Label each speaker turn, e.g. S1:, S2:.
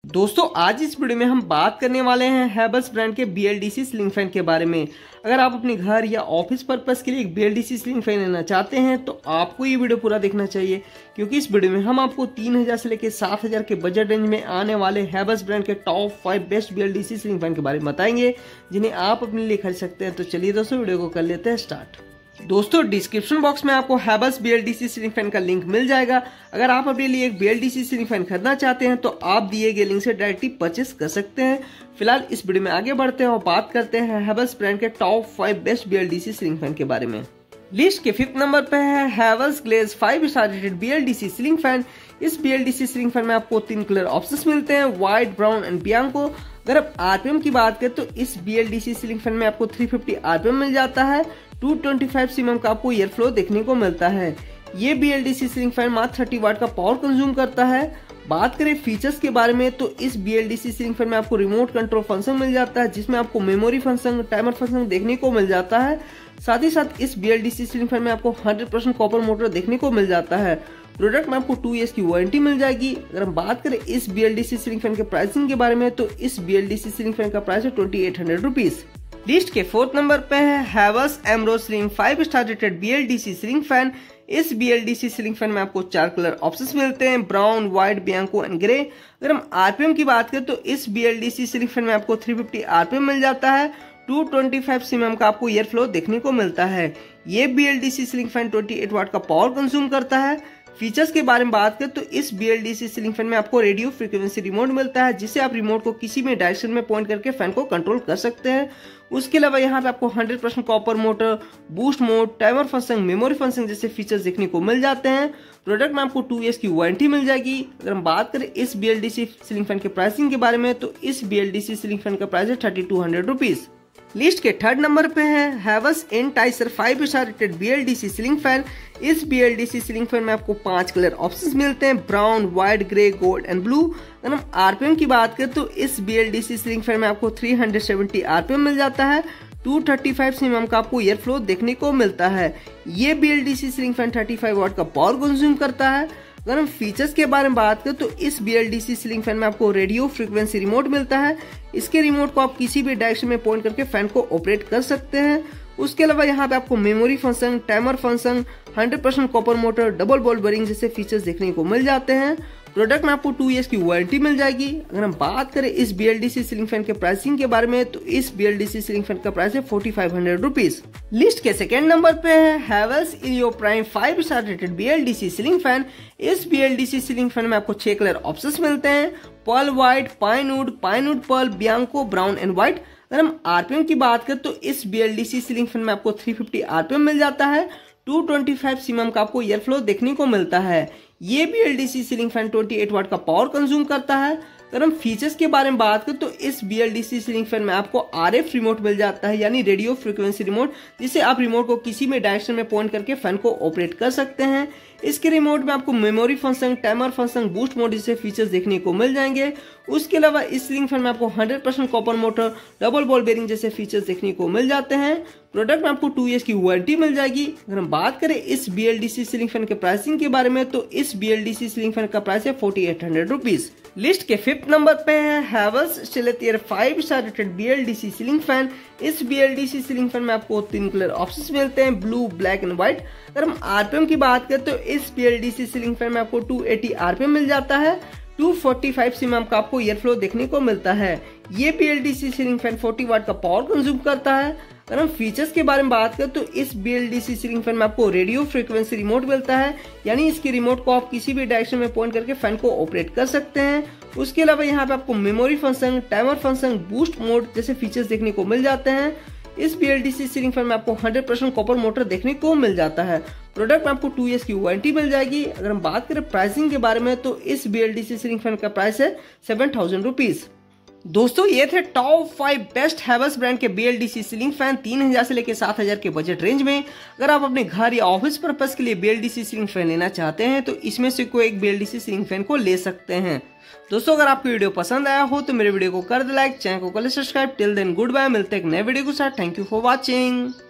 S1: दोस्तों आज इस वीडियो में हम बात करने वाले हैं हैवेल्स ब्रांड के BLDC सीलिंग फैन के बारे में। अगर आप अपने घर या ऑफिस पर्पस के लिए एक BLDC सीलिंग फैन लेना चाहते हैं तो आपको ये वीडियो पूरा देखना चाहिए, क्योंकि इस वीडियो में हम आपको 3000 से लेकर 7000 के बजट रेंज में आने वाले हैवेल्स ब्रांड के top 5 best BLDC ceiling fan के बारे में बताएंगे, जिन्हें आप अपने लिए खरीद सकते हैं। तो चलिए दोस्तों वीडियो को कर लेते हैं स्टार्ट। दोस्तों डिस्क्रिप्शन बॉक्स में आपको हैवेल्स BLDC सीलिंग फैन का लिंक मिल जाएगा। अगर आप अपने लिए एक BLDC सीलिंग फैन खरीदना चाहते हैं तो आप दिए गए लिंक से डायरेक्टली परचेस कर सकते हैं। फिलहाल इस वीडियो में आगे बढ़ते हैं और बात करते हैं हैवेल्स ब्रांड के top 5 best BLDC ceiling fan के बारे में। लिस्ट के 5th नंबर पे है Havells Glaze 5 star rated BLDC ceiling fan. इस BLDC सीलिंग फैन में आपको 3 कलर ऑप्शंस मिलते हैं, व्हाइट, ब्राउन एंड बियांको। अगर आप RPM की बात करें तो इस BLDC सीलिंग फैन में आपको 350 RPM मिल जाता है। 225 cm का आपको एयर फ्लो देखने को मिलता है। ये BLDC सीलिंग फैन मात्र 30 वाट का पावर कंज्यूम करता है। बात करें फीचर्स के बारे में तो इस BLDC सीलिंग फैन में आपको रिमोट कंट्रोल फंक्शन मिल जाता है, जिसमें आपको मेमोरी फंक्शन, टाइमर फंक्शन देखने को मिल जाता है। साथ ही साथ इस BLDC सीलिंग फैन में आपको 100% कॉपर मोटर देखने को मिल जाता है। प्रोडक्ट में आपको 2 years की वारंटी मिल जाएगी। अगर हम बात करें इस BLDC सीलिंग फैन के प्राइसिंग के बारे में तो इस BLDC सीलिंग फैन का प्राइस है 2800 रुपीज। लिस्ट के 4th नंबर पे है Havells Amero Slim 5 star rated BLDC ceiling fan. इस BLDC सीलिंग फैन में आपको 4 कलर ऑप्शंस मिलते हैं, brown, white, bianco and grey. अगर हम RPM की बात करें तो इस BLDC सीलिंग फैन में आपको 350 RPM मिल जाता है। 225 cm का आपको एयर फ्लो देखने को मिलता है। ये BLDC सीलिंग फैन 28 वाट का पावर कंज्यूम करता है। फीचर्स के बारे में बात करें तो इस BLDC सीलिंग फैन में आपको रेडियो फ्रीक्वेंसी रिमोट मिलता है, जिससे आप रिमोट को किसी भी डायरेक्शन में पॉइंट करके फैन को कंट्रोल कर सकते हैं। उसके अलावा यहाँ पे आपको 100% copper motor, boost mode, timer function, memory function जैसे फीचर्स देखने को मिल जाते हैं। प्रोडक्ट में आपको 2 years की वारंटी मिल जाएगी। अगर हम बात करें इस BLDC सीलिंग फैन के प्राइसिंग के बारे में तो इस BLDC सीलिंग फैन का प्राइस है 3200 रुपीज। लिस्ट के 3rd नंबर पे है Havells Enticer 5 star rated BLDC ceiling fan. इस BLDC सीलिंग फैन में आपको 5 कलर ऑप्शंस मिलते हैं, brown, white, grey, gold and blue. अगर हम RPM की बात करें तो इस BLDC सीलिंग फैन में आपको 370 RPM मिल जाता है। 235 cm का आपको एयर फ्लो देखने को मिलता है। ये BLDC सीलिंग फैन 35 वाट का पावर कंज्यूम करता है। अगर हम फीचर्स के बारे में बात करें तो इस BLDC सीलिंग फैन में आपको रेडियो फ्रीक्वेंसी रिमोट मिलता है। इसके रिमोट को आप किसी भी डायरेक्शन में पॉइंट करके फैन को ऑपरेट कर सकते हैं। उसके अलावा यहाँ पे आपको memory function, timer function, 100% copper motor, double ball bearing जैसे फीचर्स देखने को मिल जाते हैं। प्रोडक्ट में आपको 2 years की वारंटी मिल जाएगी। अगर हम बात करें इस BLDC सीलिंग फैन के प्राइसिंग के बारे में तो इस BLDC सीलिंग फैन का प्राइस है 4500 रुपीज। लिस्ट के 2nd नंबर पे है Havells Elio Prime 5 star rated BLDC ceiling fan. इस BLDC सीलिंग फैन में आपको 6 कलर ऑप्शंस मिलते हैं, pearl white, pinewood pearl, bianco, brown and white. अगर हम RPM की बात करें तो इस BLDC सीलिंग फैन में आपको 350 RPM मिल जाता है। 225 cm का आपको एयर फ्लो देखने को मिलता है। ये BLDC सीलिंग फैन 28 वाट का पावर कंज्यूम करता है। अगर हम फीचर्स के बारे में बात करें तो इस BLDC सीलिंग फैन में आपको RF रिमोट मिल जाता है, यानी रेडियो फ्रीक्वेंसी रिमोट, जिससे आप रिमोट को किसी भी डायरेक्शन में पॉइंट करके फैन को ऑपरेट कर सकते हैं। इसके रिमोट में आपको memory function, timer function, boost mode जैसे फीचर्स देखने को मिल जाएंगे। उसके अलावा इस सीलिंग फैन में आपको 100% copper motor, double ball bearing जैसे फीचर्स देखने को मिल जाते हैं। प्रोडक्ट में आपको 2 years की वारंटी मिल जाएगी। अगर हम बात करें इस BLDC सीलिंग फैन के प्राइसिंग के बारे में तो इस BLDC सीलिंग फैन का प्राइस है 4800 रुपीज। लिस्ट के 5th नंबर पे है Havells Stealth Air 5 star rated BLDC ceiling fan. इस BLDC सीलिंग फैन में आपको 3 कलर ऑप्शंस मिलते हैं, ब्लू, ब्लैक एंड व्हाइट। अगर हम RPM की बात करें तो इस BLDC सीलिंग फैन में आपको 280 RPM मिल जाता है। 245 cm का आपको एयर फ्लो देखने को मिलता है। ये BLDC सीलिंग फैन 40 वाट का पावर कंज्यूम करता है। अगर हम फीचर्स के बारे में बात करें तो इस BLDC सीलिंग फैन में आपको रेडियो फ्रीक्वेंसी रिमोट मिलता है, यानी इसके रिमोट को आप किसी भी डायरेक्शन में पॉइंट करके फैन को ऑपरेट कर सकते हैं। उसके अलावा यहाँ पे आपको memory function, timer function, boost mode जैसे फीचर्स देखने को मिल जाते हैं। इस BLDC सीलिंग फैन में आपको 100% कॉपर मोटर देखने को मिल जाता है। प्रोडक्ट में आपको 2 years की वारंटी मिल जाएगी। अगर हम बात करें प्राइसिंग के बारे में तो इस BLDC सीलिंग फैन का प्राइस है 7000 रुपीज। दोस्तों ये थे टॉप 5 बेस्ट हैवेल्स ब्रांड के BLDC सीलिंग फैन 3000 से लेकर 7000 के बजट रेंज में। अगर आप अपने घर या ऑफिस पर्पस के लिए BLDC सीलिंग फैन लेना चाहते हैं तो इसमें से कोई एक BLDC सीलिंग फैन को ले सकते हैं। दोस्तों अगर आपको वीडियो पसंद आया हो तो मेरे वीडियो को कर दे लाइक, चैनल को कर ले subscribe. Till then good bye, मिलते हैं एक नए वीडियो के साथ। Thank you for watching.